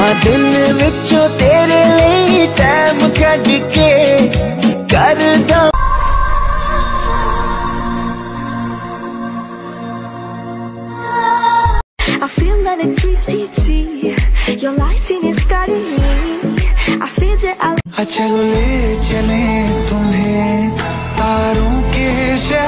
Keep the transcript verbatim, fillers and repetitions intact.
दिन विचों तेरे लिए टाइम कढ के करदा I feel electricity, your lighting is guiding me. I feel that I चलो ले चले तुम्हें तारों के शहर